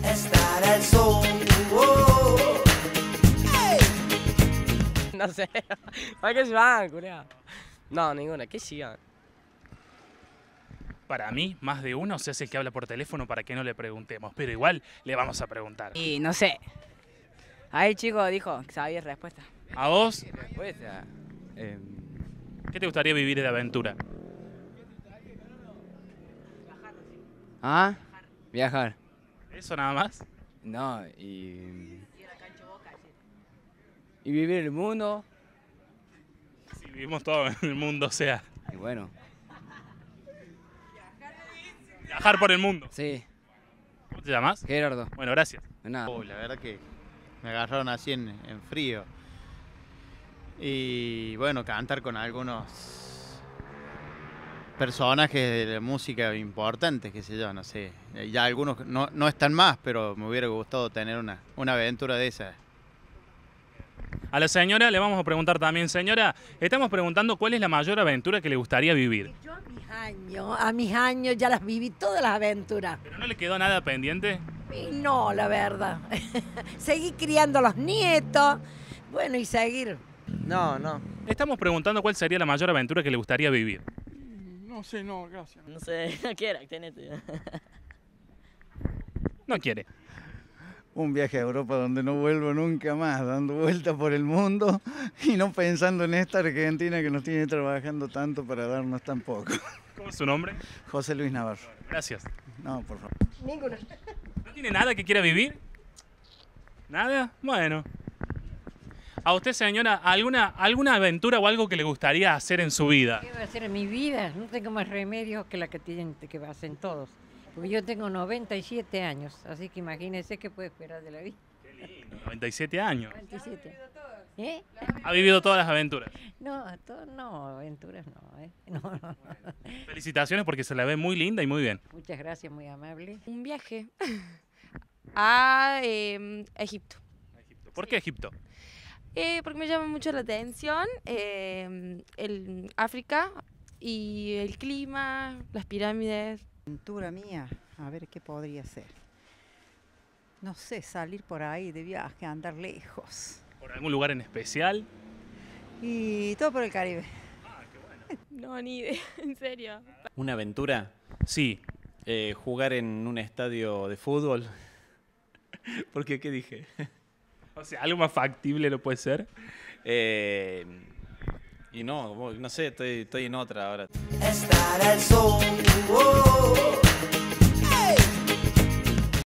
estar al sol. Oh. No sé. ¿Para qué se van, culiao? No, ninguna. ¿Qué sigan? Para mí, más de uno se hace el que habla por teléfono para que no le preguntemos, pero igual le vamos a preguntar. Y no sé. Ahí el chico dijo que sabía respuesta. ¿A vos? Respuesta. ¿Qué te gustaría vivir de aventura? ¿Ah? Viajar. ¿Eso nada más? No, y vivir el mundo. Si vivimos todo en el mundo, o sea, Y bueno, viajar por el mundo. sí, ¿Cómo te llamas? Gerardo. Bueno, gracias. De nada. La verdad que me agarraron así en frío. Y bueno, cantar con algunos personajes de la música importantes, qué sé yo, no sé. Ya algunos no están más, pero me hubiera gustado tener una aventura de esas. A la señora le vamos a preguntar también. Señora, estamos preguntando cuál es la mayor aventura que le gustaría vivir. Yo a mis años ya las viví todas las aventuras. ¿Pero no le quedó nada pendiente? Y no, la verdad. Seguí criando a los nietos. Bueno, y seguir. No, no. Estamos preguntando cuál sería la mayor aventura que le gustaría vivir. No sé, no, gracias. No sé, no quiero, tenete. No quiere. Un viaje a Europa donde no vuelvo nunca más, dando vueltas por el mundo y no pensando en esta Argentina que nos tiene trabajando tanto para darnos tan poco. ¿Cómo es su nombre? José Luis Navarro. Gracias. No, por favor. Ninguno. ¿No tiene nada que quiera vivir? ¿Nada? Bueno. ¿A usted, señora, alguna aventura o algo que le gustaría hacer en su vida? ¿Qué va a hacer en mi vida? No tengo más remedio que la que hacen todos. Porque yo tengo 97 años, así que imagínense qué puedo esperar de la vida. Qué lindo, 97 años. 97. ¿Eh? Ha vivido todas las aventuras. No, no, aventuras no, ¿eh? No. Felicitaciones porque se la ve muy linda y muy bien. Muchas gracias, muy amable. Un viaje a Egipto. ¿Por qué Egipto? Porque me llama mucho la atención el África y el clima, las pirámides. Aventura mía, a ver qué podría ser. No sé, salir por ahí de viaje, andar lejos. ¿Por algún lugar en especial? Y todo por el Caribe. Ah, qué bueno. No, ni idea, en serio. ¿Una aventura? Sí. Jugar en un estadio de fútbol. ¿Por qué? ¿Qué dije? O sea, algo más factible no puede ser. Y no sé, estoy en otra ahora. Estar al sol. Oh.